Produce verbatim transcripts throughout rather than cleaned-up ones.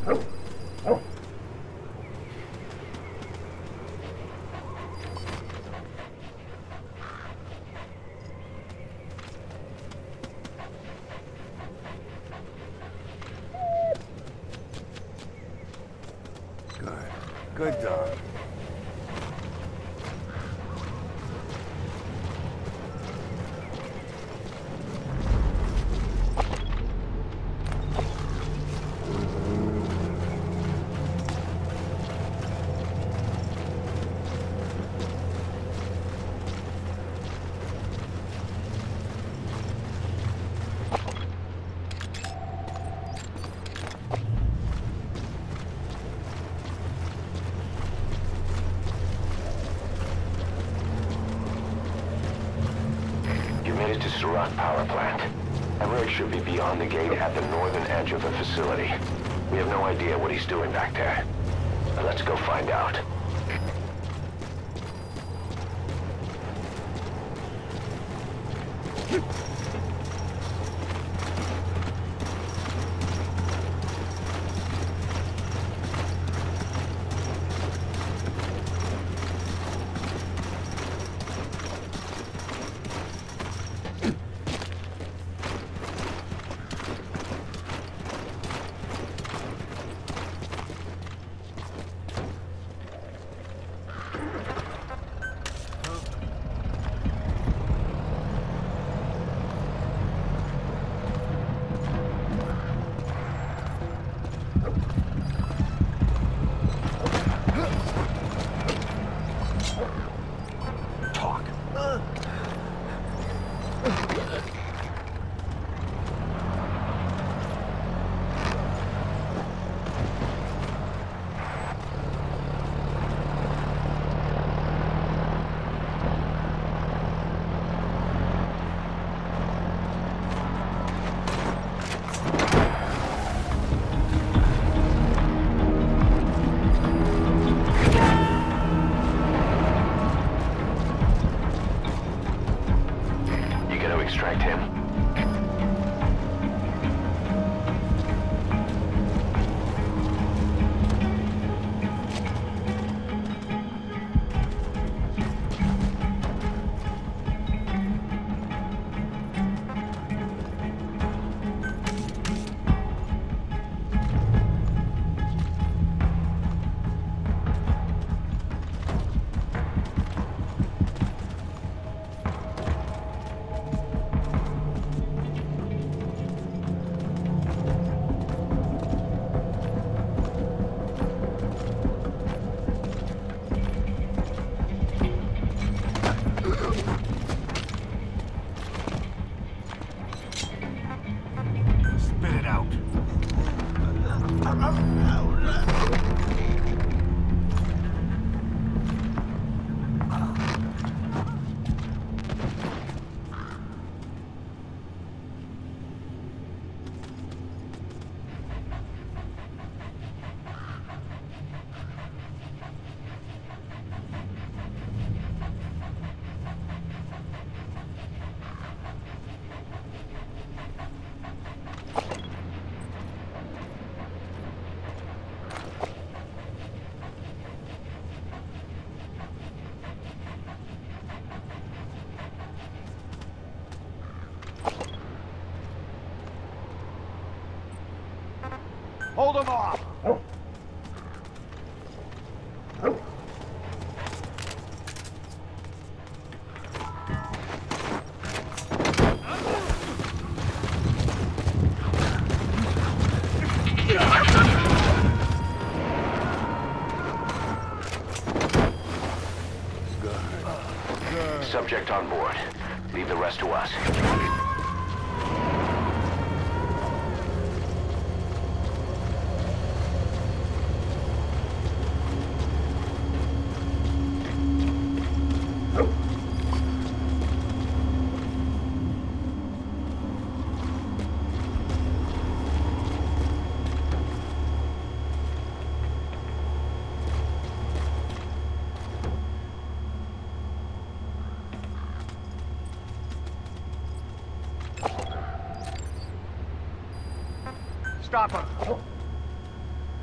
Good dog. Power plant. Emmerich should be beyond the gate at the northern edge of the facility. We have no idea what he's doing back there. But let's go find out. Extract him. Hold him off! Subject on board. Leave the rest to us. Stop him!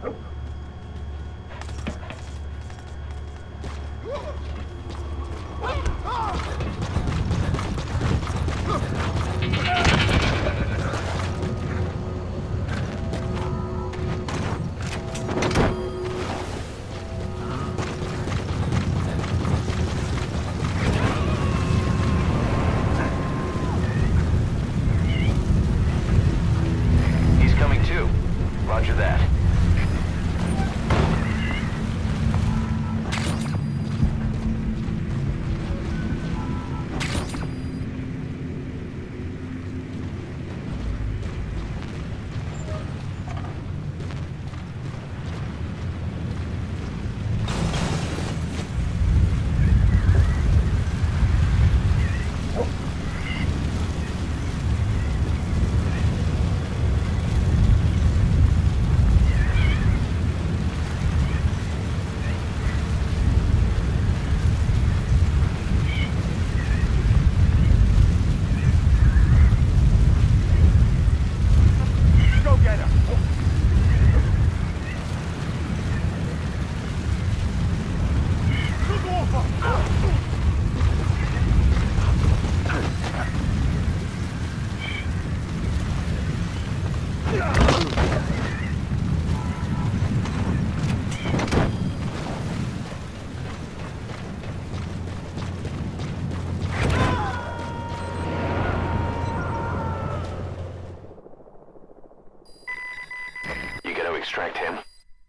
extract him?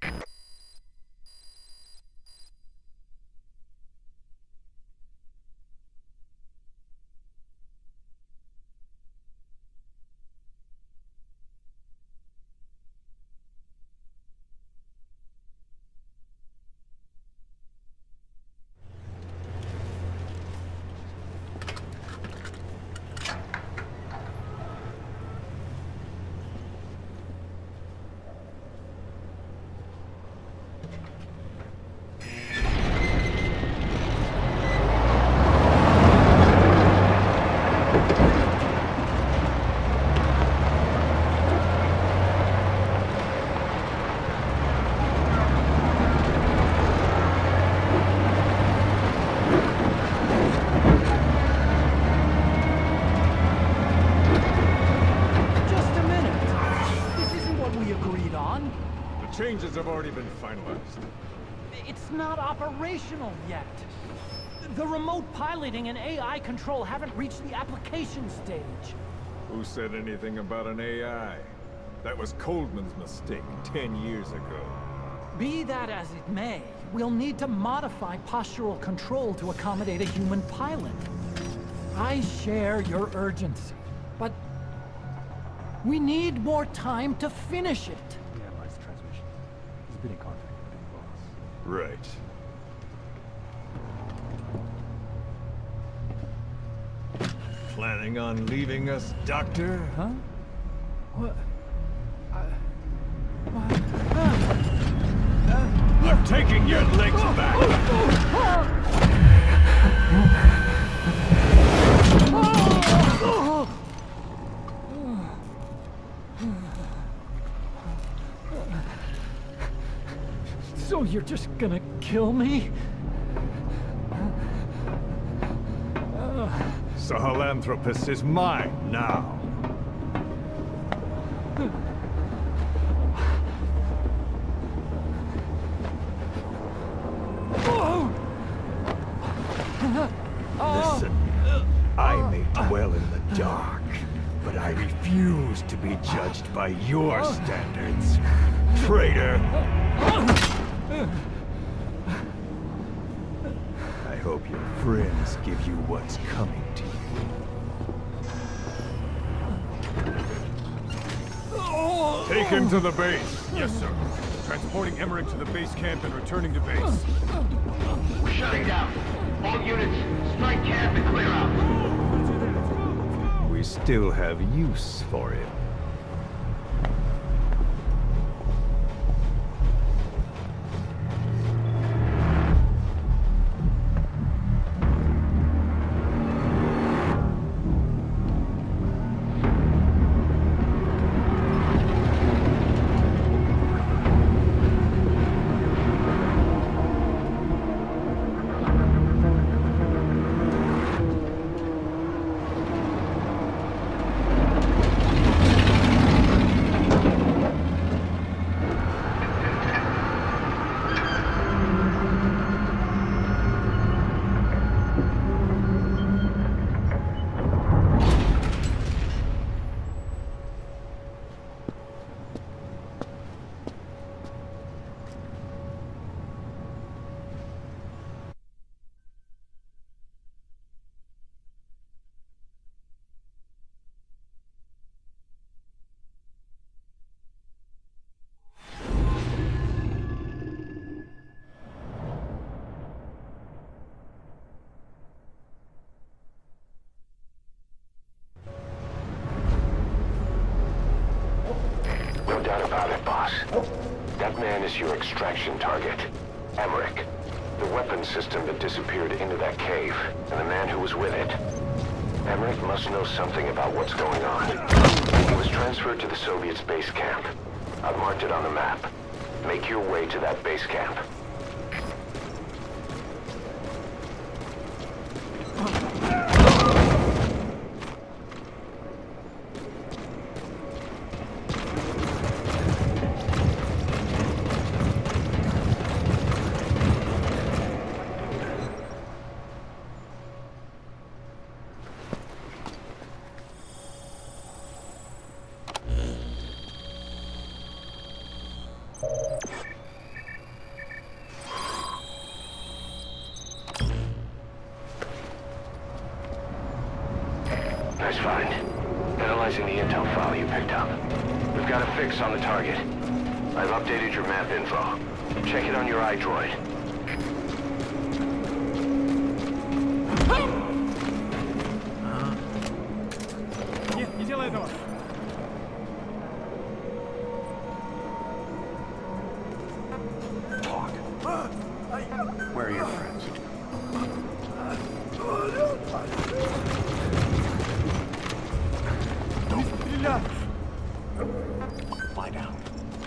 Changes have already been finalized. It's not operational yet. The remote piloting and A I control haven't reached the application stage. Who said anything about an A I? That was Coldman's mistake ten years ago. Be that as it may, we'll need to modify postural control to accommodate a human pilot. I share your urgency, but we need more time to finish it. Been in contact with the boss. Right. Planning on leaving us, Doctor? Huh? What? I... What? I'm taking your legs back! So you're just gonna kill me? Sahelanthropus is mine now. Listen, I may dwell in the dark, but I refuse to be judged by your standards, traitor. I hope your friends give you what's coming to you. Take him to the base. Yes, sir. Transporting Emmerich to the base camp and returning to base. We're shutting down. All units, strike camp and clear out. We still have use for him. No doubt about it, boss. That man is your extraction target. Emmerich. The weapon system that disappeared into that cave, and the man who was with it. Emmerich must know something about what's going on. He was transferred to the Soviet base camp. I've marked it on the map. Make your way to that base camp. fix on the target. I've updated your map info. Check it on your iDroid. Нет, не делай этого! Talk. Where are your friends? Не стреляй! Lie down.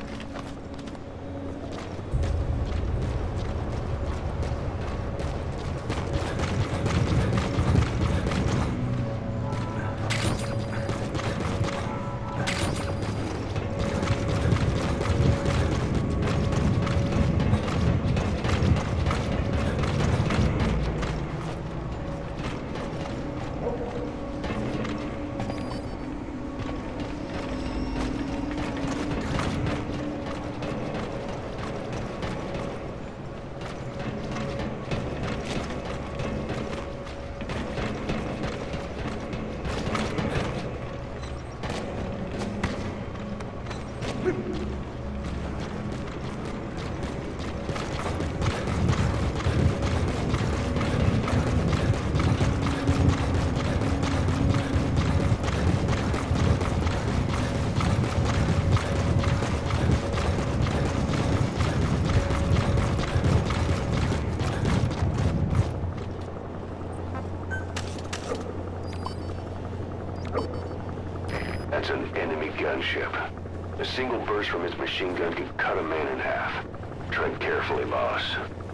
That's an enemy gunship. A single burst from his machine gun can cut a man in half. Tread carefully, boss.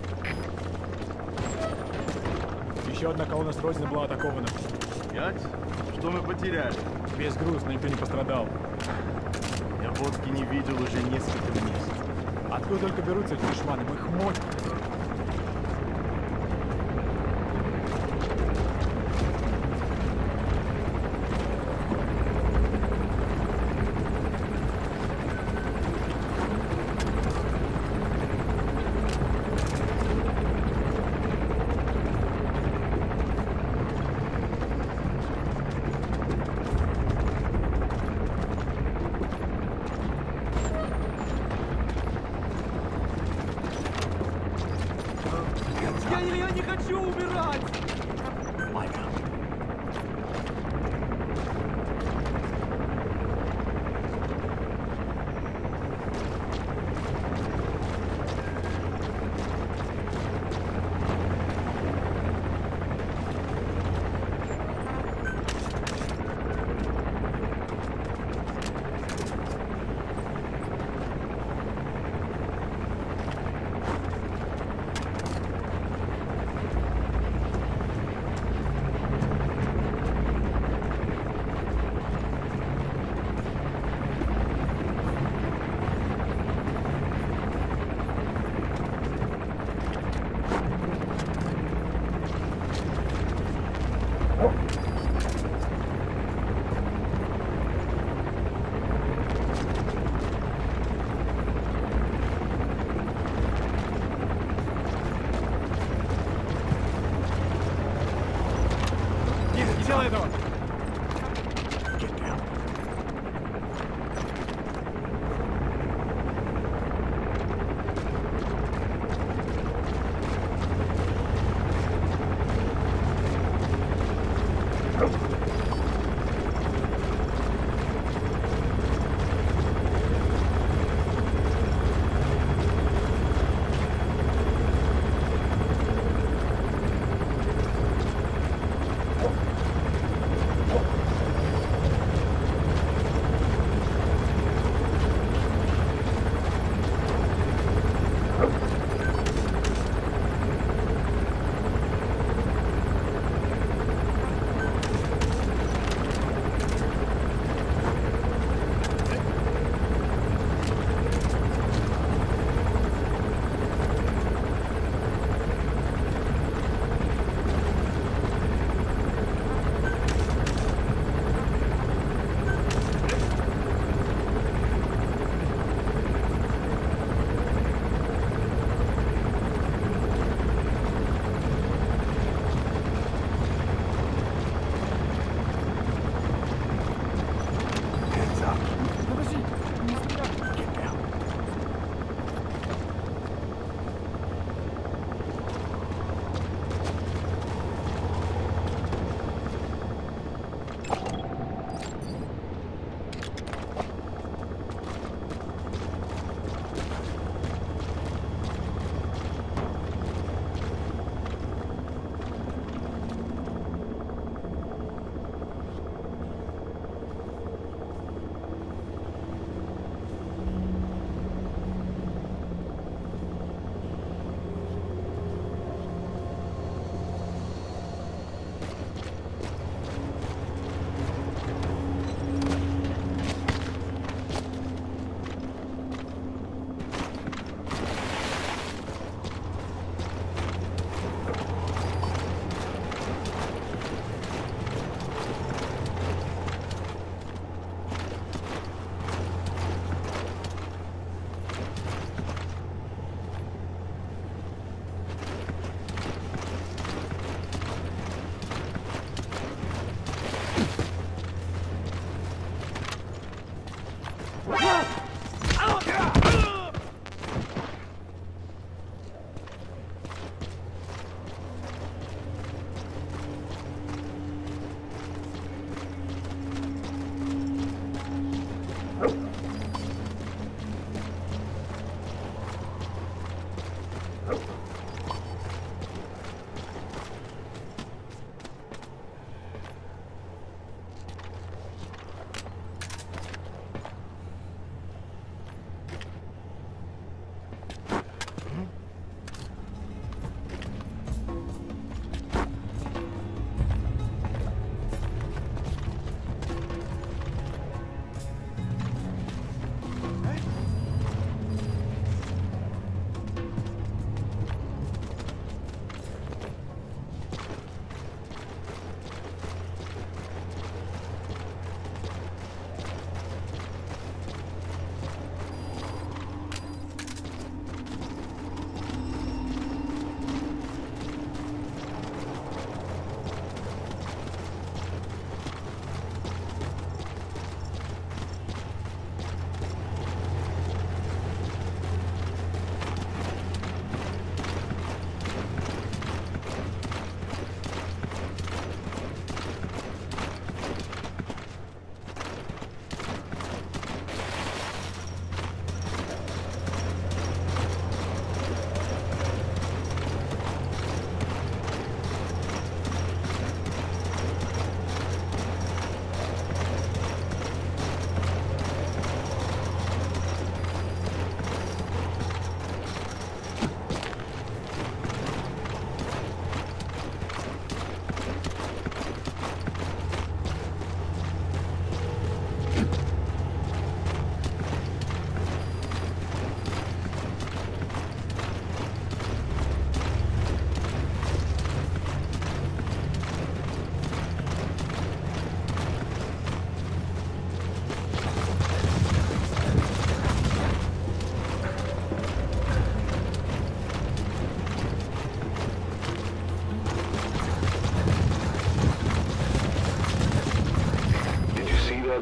Еще одна колонна с Родины была атакована. Пять? Что мы потеряли? Весь груз, но никто не пострадал. Я водки не видел уже несколько месяцев. Откуда только берутся эти душманы? Мы их мочим. Я, я не хочу умирать! Lie down.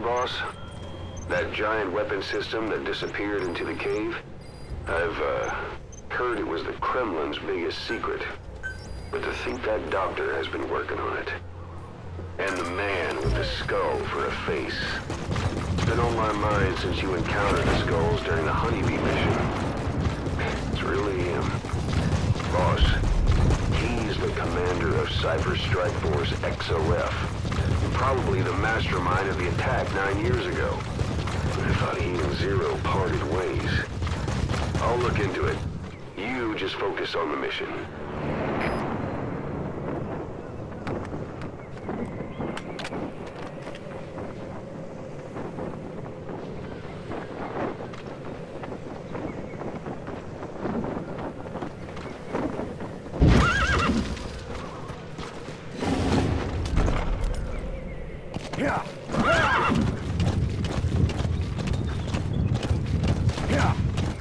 boss? That giant weapon system that disappeared into the cave? I've, uh, heard it was the Kremlin's biggest secret. But to think that doctor has been working on it. And the man with the skull for a face. It's been on my mind since you encountered the skulls during the Honeybee mission. It's really him. Boss, he's the commander of Cyber Strike Force X O F. Probably the mastermind of the attack nine years ago. I thought he and Zero parted ways. I'll look into it. You just focus on the mission. Yeah. Yeah.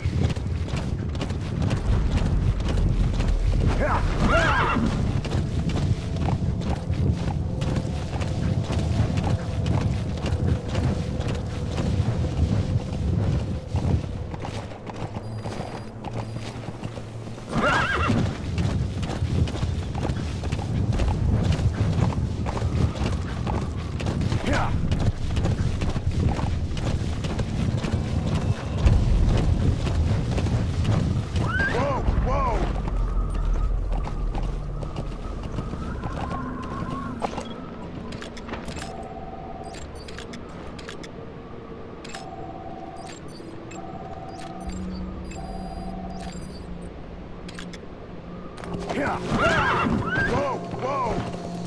Yeah. Whoa, whoa.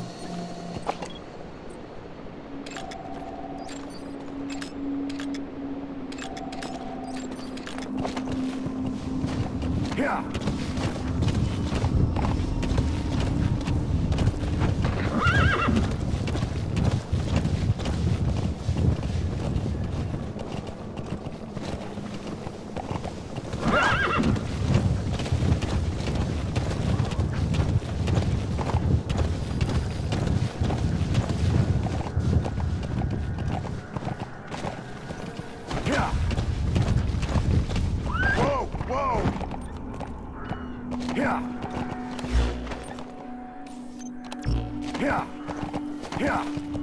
Yeah. Yeah. Yeah. Yeah.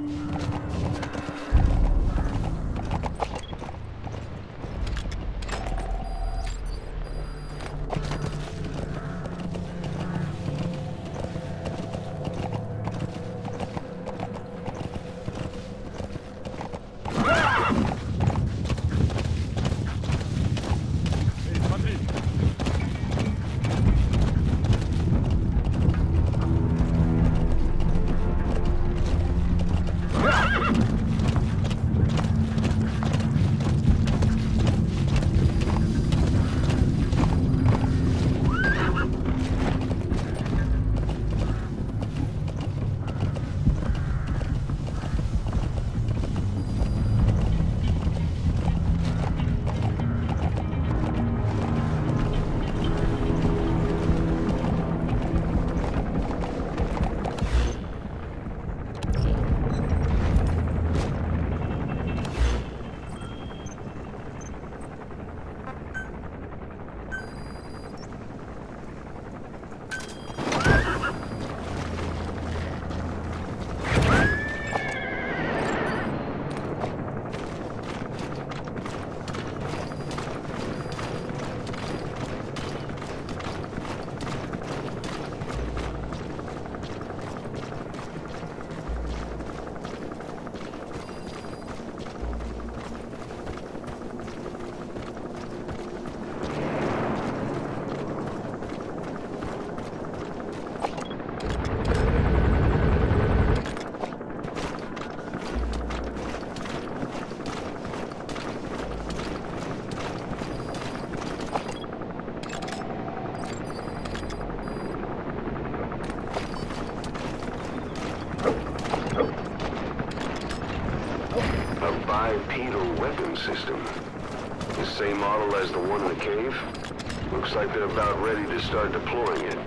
Bipedal weapon system. The same model as the one in the cave? Looks like they're about ready to start deploying it.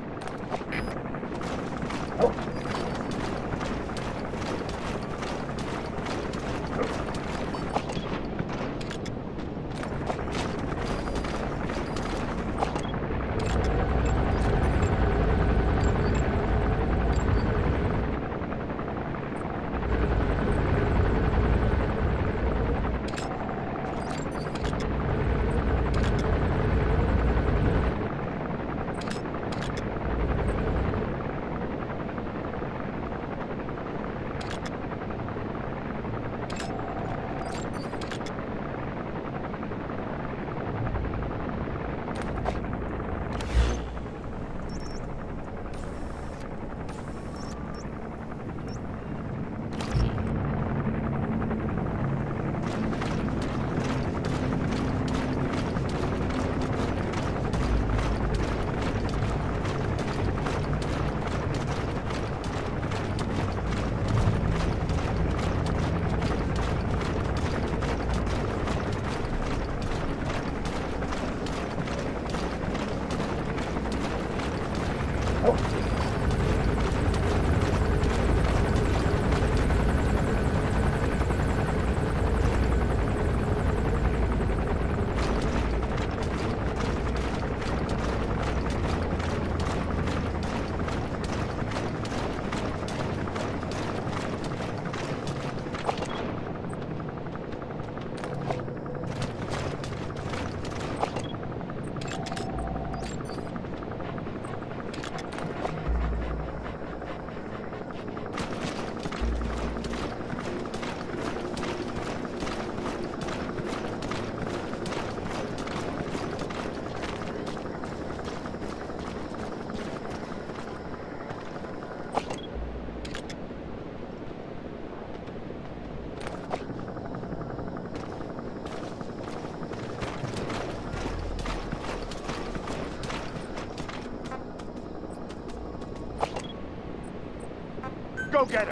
Go get him!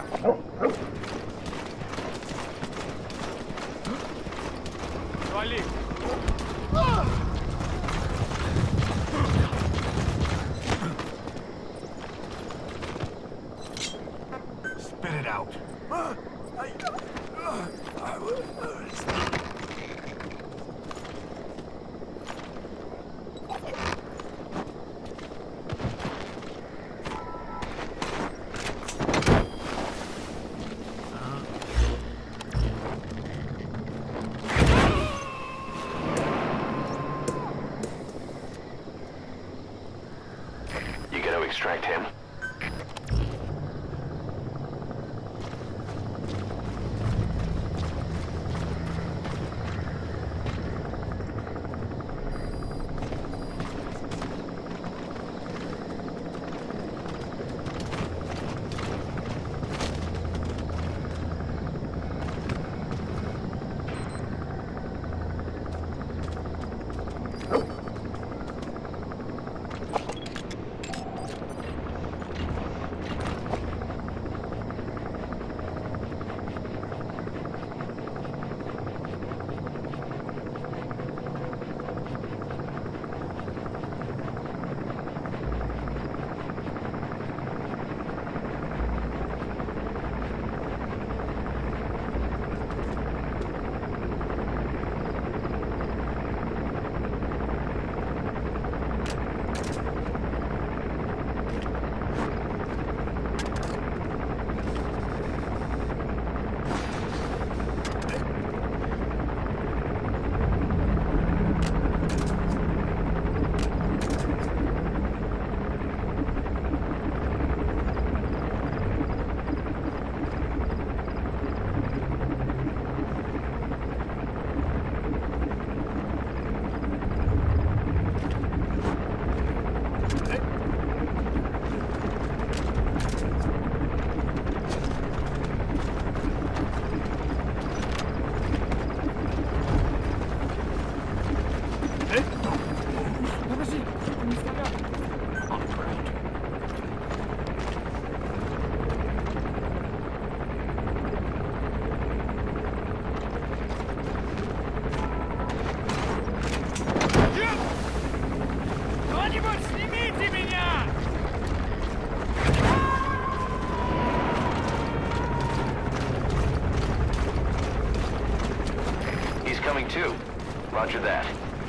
Вали! Spit it out. You gonna extract him? Coming too. Roger that.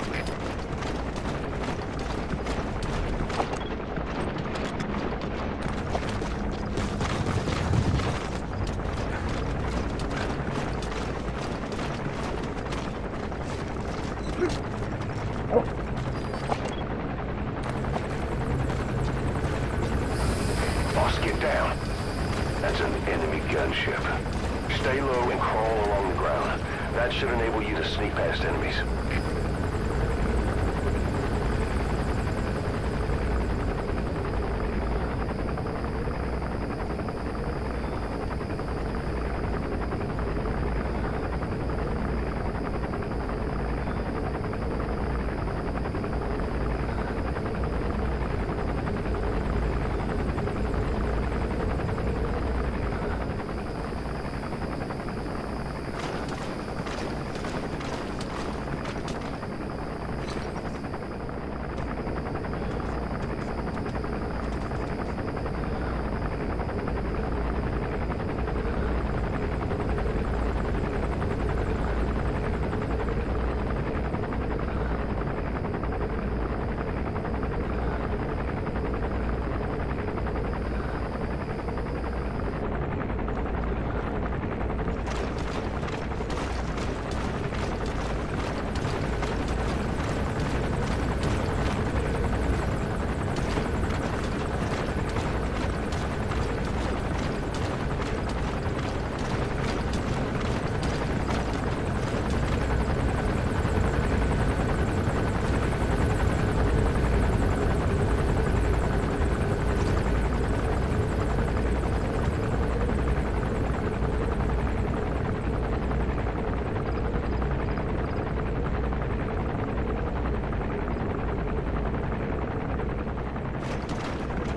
Boss, get down. That's an enemy gunship. Stay low and crawl along the ground. That should enable you to sneak past enemies.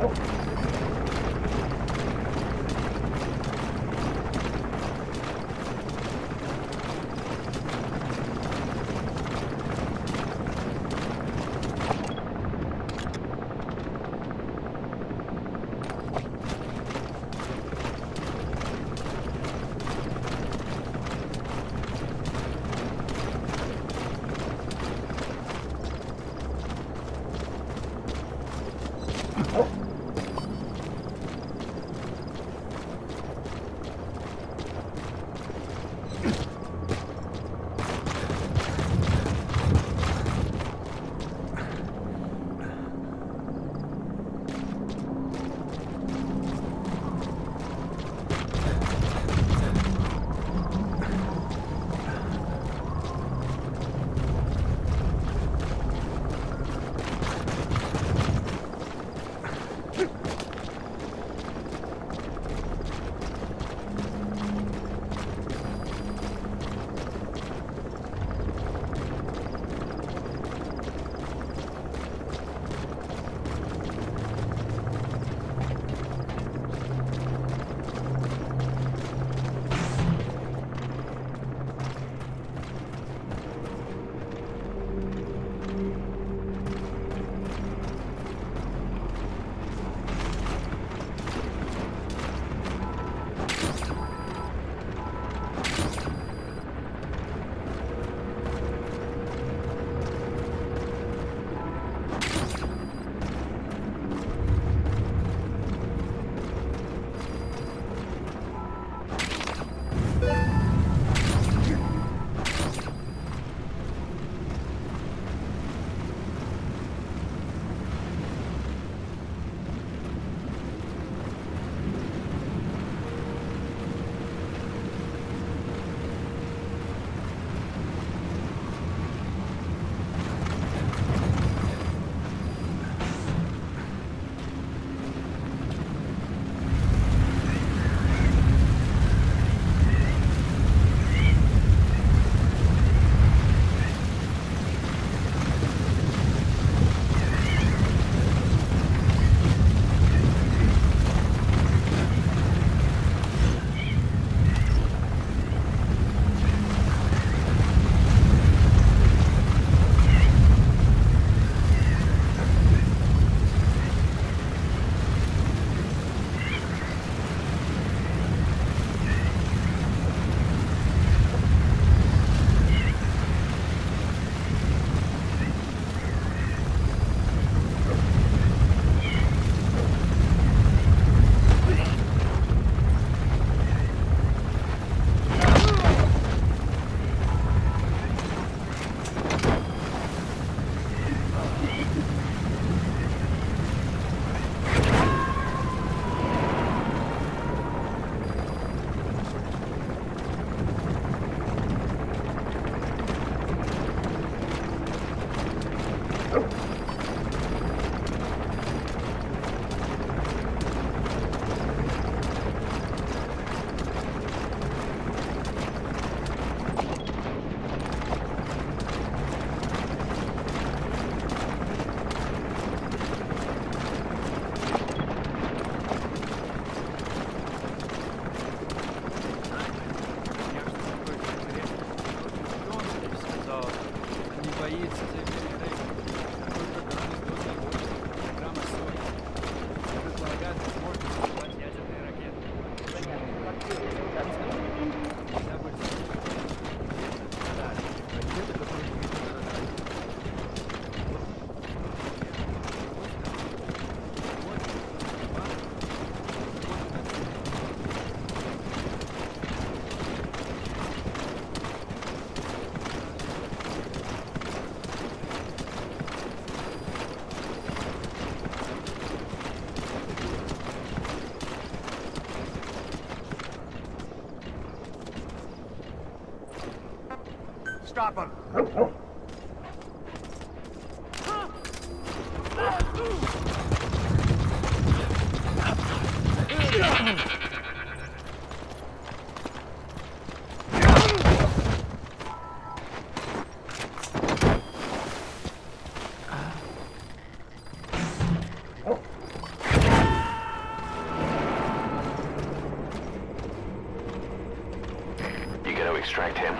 Stop him! extract him.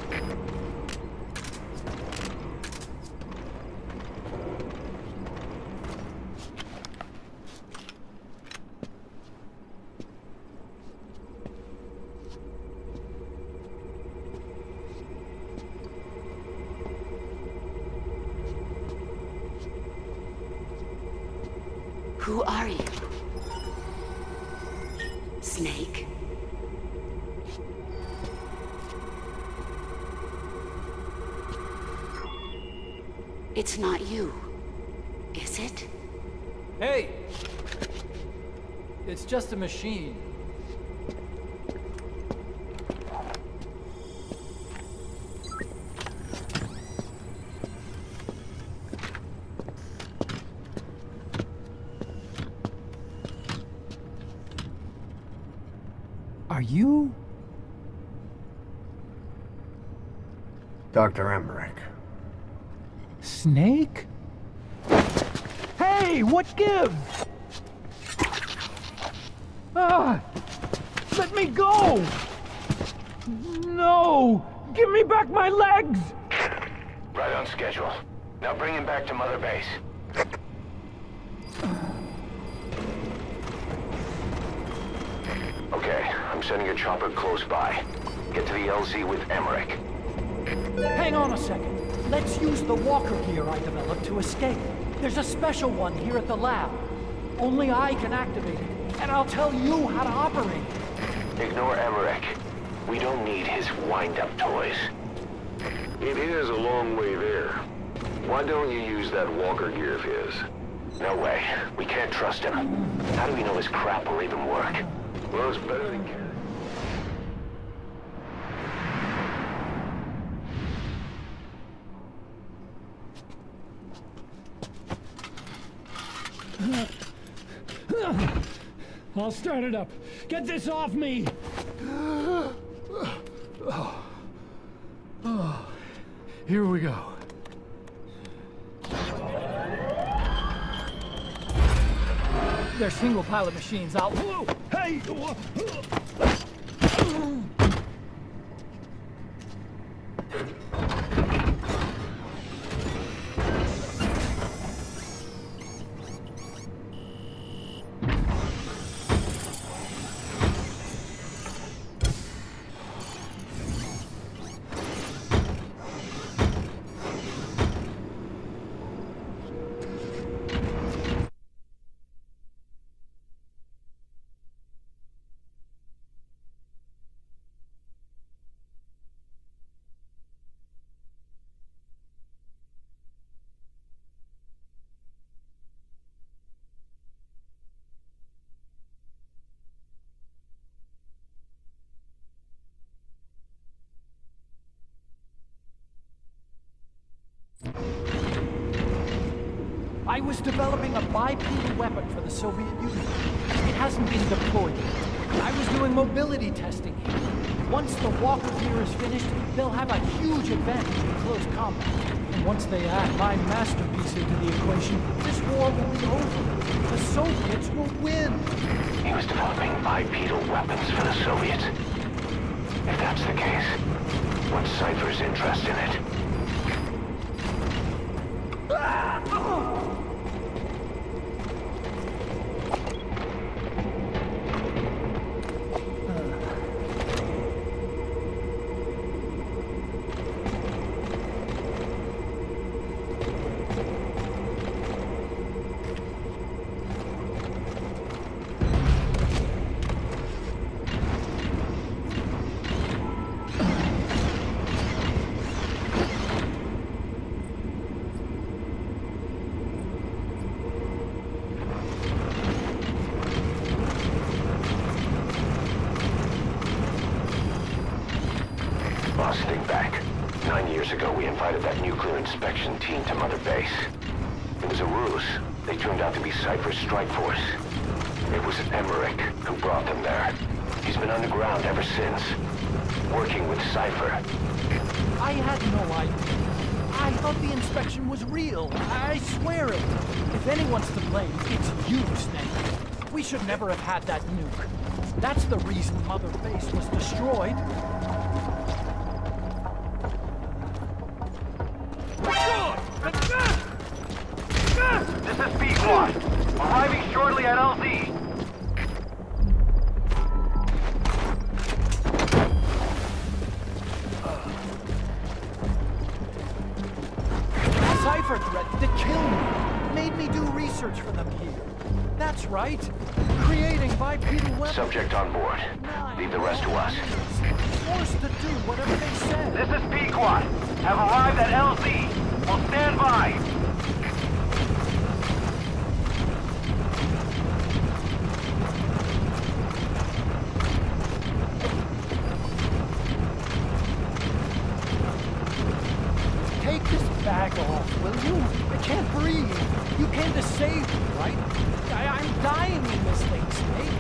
Who are you? Snake? It's not you, is it? Hey! It's just a machine. Are you? Doctor Emmerich. Snake? Hey, what gives? Ah! Let me go! No! Give me back my legs! Right on schedule. Now bring him back to Mother Base. Okay, I'm sending a chopper close by. Get to the L Z with Emmerich. Hang on a second. Let's use the walker gear I developed to escape. There's a special one here at the lab. Only I can activate it, and I'll tell you how to operate it. Ignore Emmerich. We don't need his wind-up toys. It is a long way there. Why don't you use that walker gear of his? No way. We can't trust him. How do we know his crap will even work? Well, it's better than care. I'll start it up. Get this off me! Oh. Oh. Here we go. They're single pilot machines. I'll... Whoa! Hey! I was developing a bipedal weapon for the Soviet Union. It hasn't been deployed yet. I was doing mobility testing here. Once the walker gear is finished, they'll have a huge advantage in close combat. And once they add my masterpiece into the equation, this war will be over. The Soviets will win. He was developing bipedal weapons for the Soviets. If that's the case, what's Cypher's interest in it? Ah! Oh! Think back. Nine years ago, we invited that nuclear inspection team to Mother Base. It was a ruse. They turned out to be Cypher's strike force. It was Emmerich who brought them there. He's been underground ever since, working with Cypher. I had no idea. I thought the inspection was real. I swear it. If anyone's to blame, it's you, Snake. We should never have had that nuke. That's the reason Mother Base was destroyed. squad. Arriving shortly at L Z. Cypher threatened to kill me. Made me do research for them here. That's right. Creating bipedal weapons. Subject on board. Leave the rest to us. Forced to do whatever they said. This is P-Quad. Have arrived at L Z. Will stand by. Take this bag off, will you? I can't breathe. You came to save me, right? I I'm dying in this thing, Snake.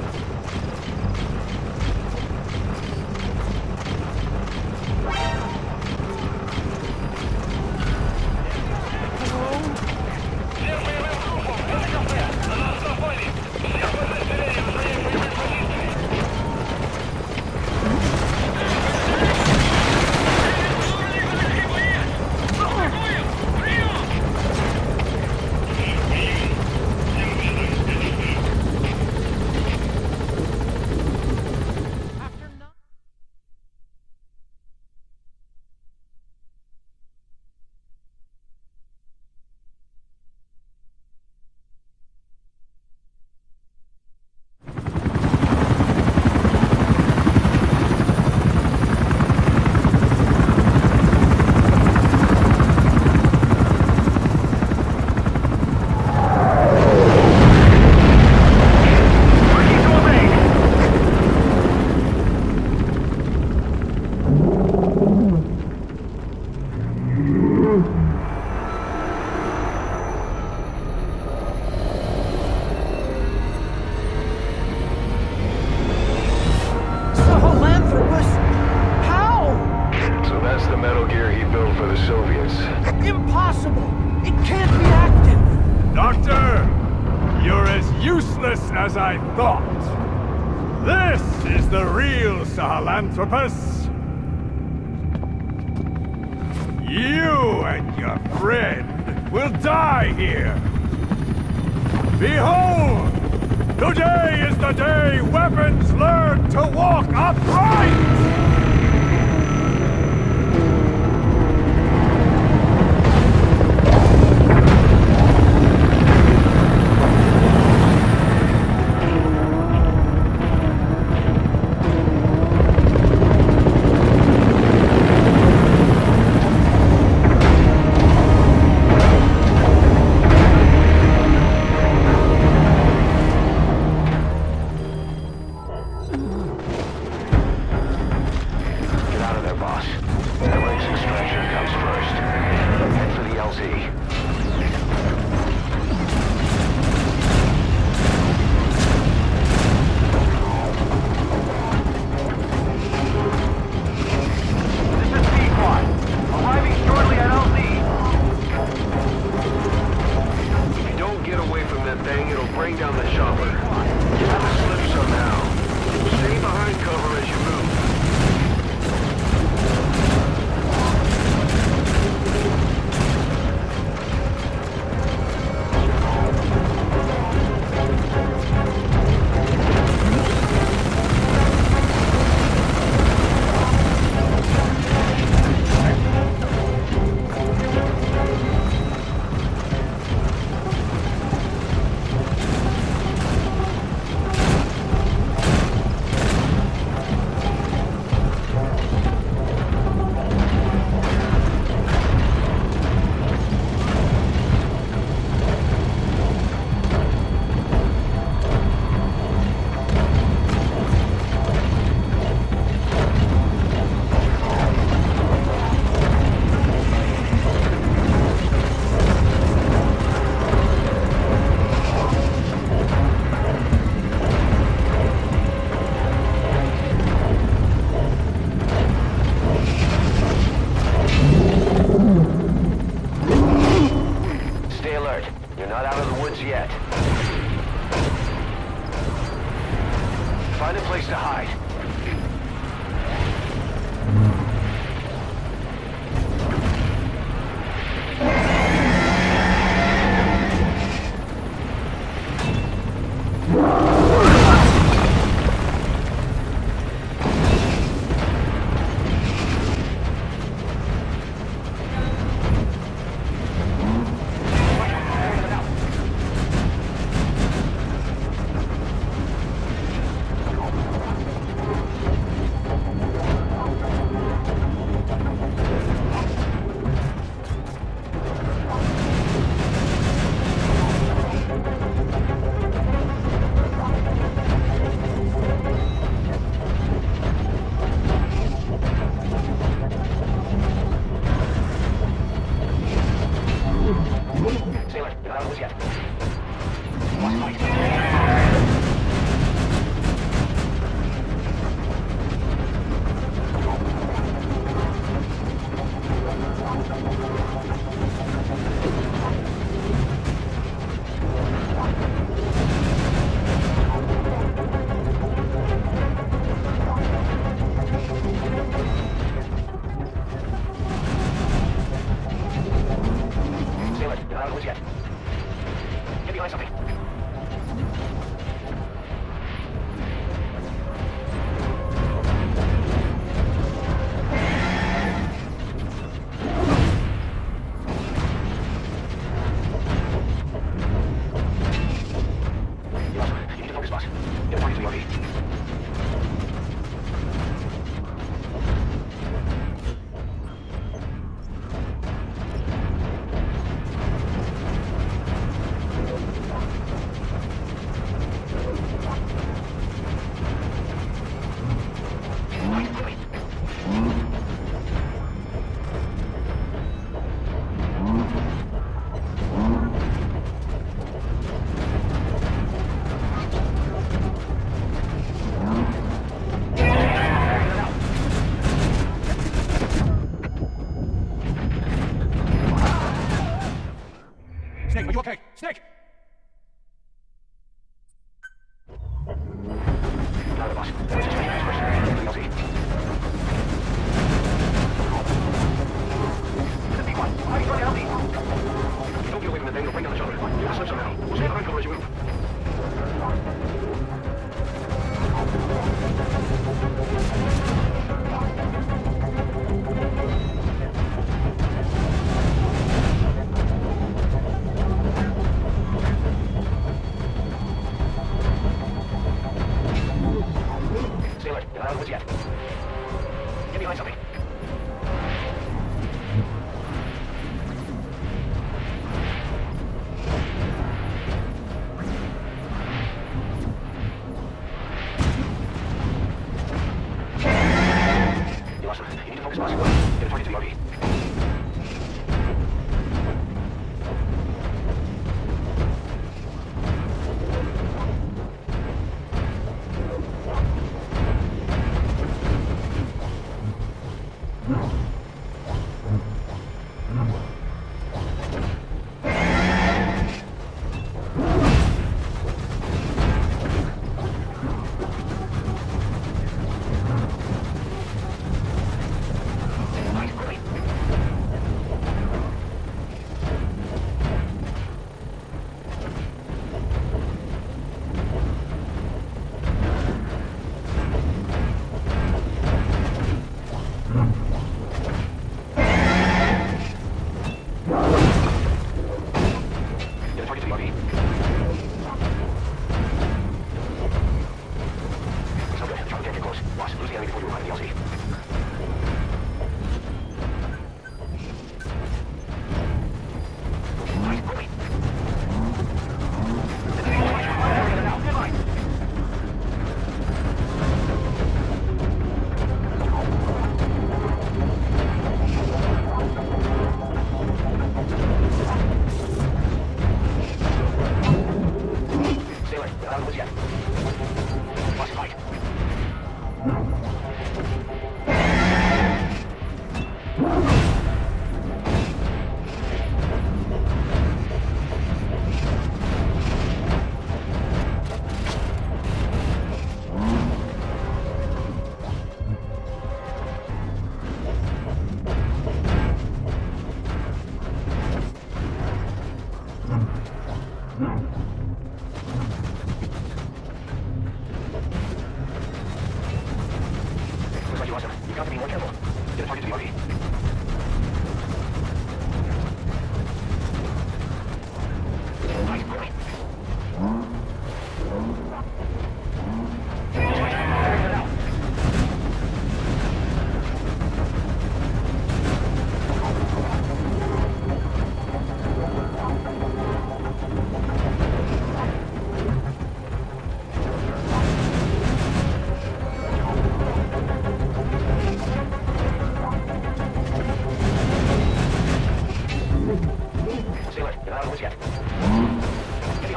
Impossible! It can't be active! Doctor! You're as useless as I thought! This is the real Sahelanthropus! You and your friend will die here! Behold! Today is the day weapons learn to walk upright! Find a place to hide. Snake, are you okay? Snake!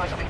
eyes on me.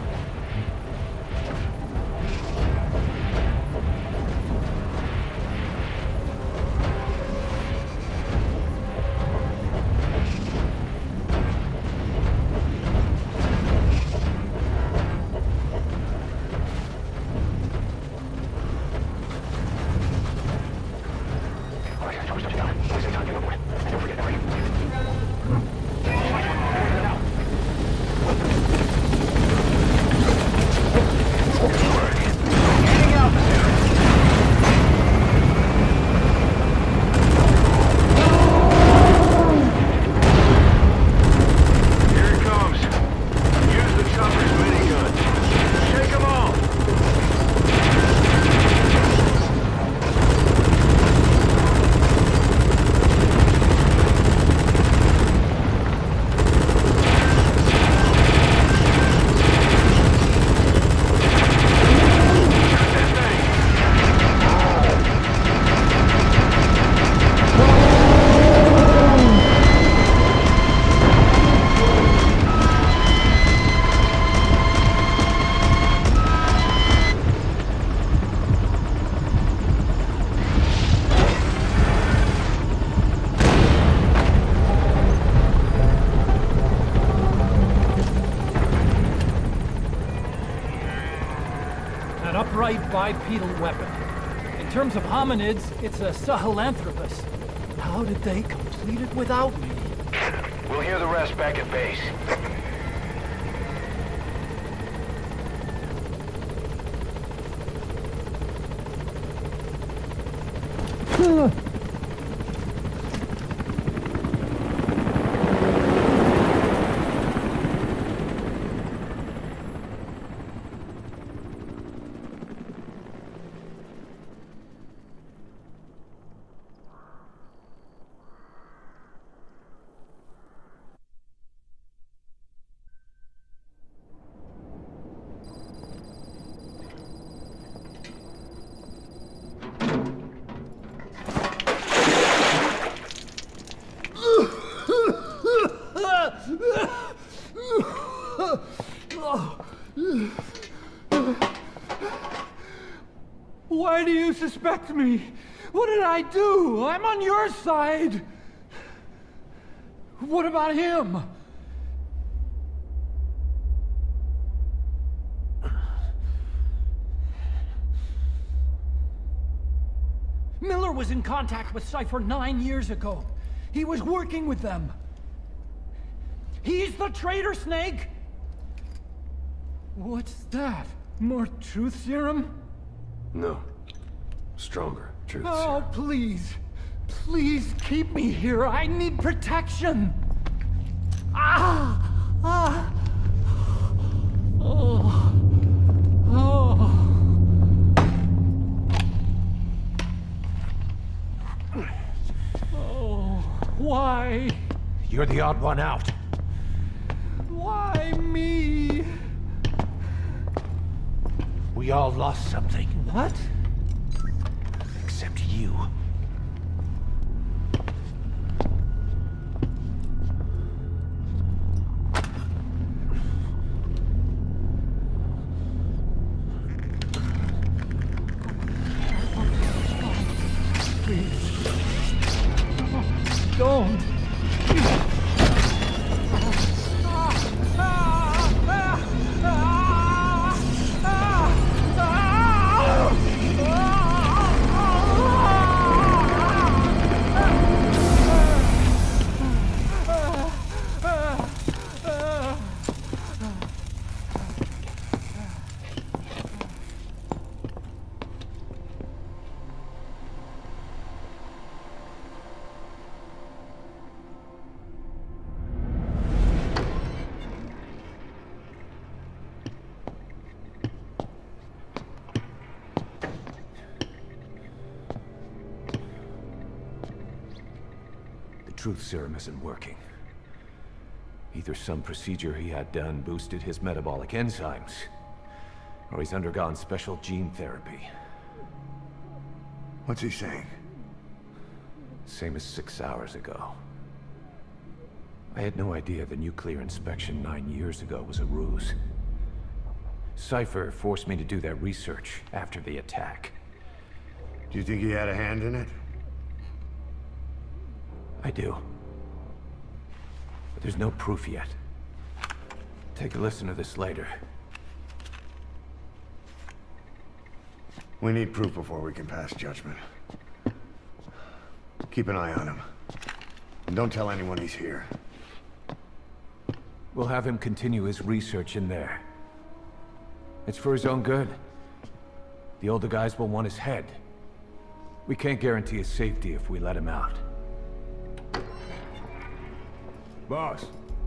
Bipedal weapon. In terms of hominids, it's a Sahelanthropus. How did they complete it without me? We'll hear the rest back at base. Why do you suspect me? What did I do? I'm on your side. What about him? Miller was in contact with Cypher nine years ago. He was working with them. He's the traitor, Snake! What's that? More truth serum? No. Stronger truth Oh, serum. please. Please keep me here. I need protection. Ah! Ah! Oh. Oh. Oh. Why? You're the odd one out. Why me? We all lost something. What? Except you. Please. Don't. Truth serum isn't working. Either some procedure he had done boosted his metabolic enzymes, or he's undergone special gene therapy. What's he saying? Same as six hours ago. I had no idea the nuclear inspection nine years ago was a ruse. Cypher forced me to do that research after the attack. Do you think he had a hand in it? I do. But there's no proof yet. Take a listen to this later. We need proof before we can pass judgment. Keep an eye on him. And don't tell anyone he's here. We'll have him continue his research in there. It's for his own good. The older guys will want his head. We can't guarantee his safety if we let him out. Boss.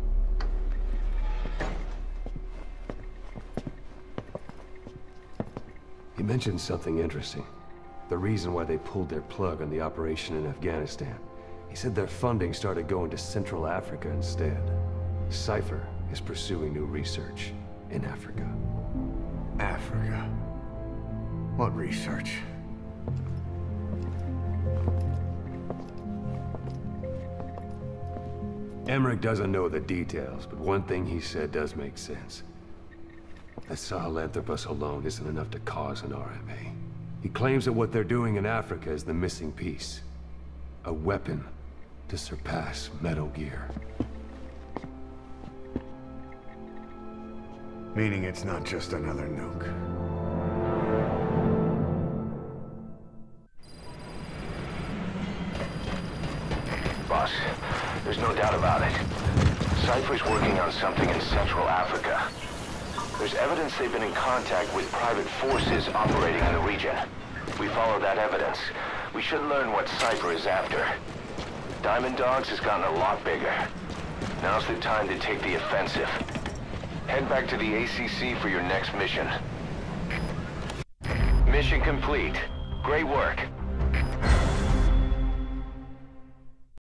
He mentioned something interesting. The reason why they pulled their plug on the operation in Afghanistan. He said their funding started going to Central Africa instead. Cypher is pursuing new research in Africa. Africa? What research? Emmerich doesn't know the details, but one thing he said does make sense. That Sahelanthropus alone isn't enough to cause an R M A. He claims that what they're doing in Africa is the missing piece. A weapon to surpass Metal Gear. Meaning it's not just another nuke. Boss, there's no doubt about it. Cypher's working on something in Central Africa. There's evidence they've been in contact with private forces operating in the region. We follow that evidence. We should learn what Cypher is after. Diamond Dogs has gotten a lot bigger. Now's the time to take the offensive. Head back to the A C C for your next mission. Mission complete. Great work.